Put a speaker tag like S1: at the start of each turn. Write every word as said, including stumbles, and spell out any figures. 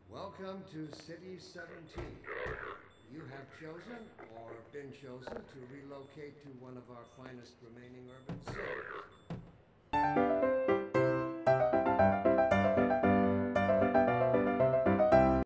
S1: Welcome to City seventeen. You have chosen, or been chosen, to relocate to one of our finest remaining urban cities.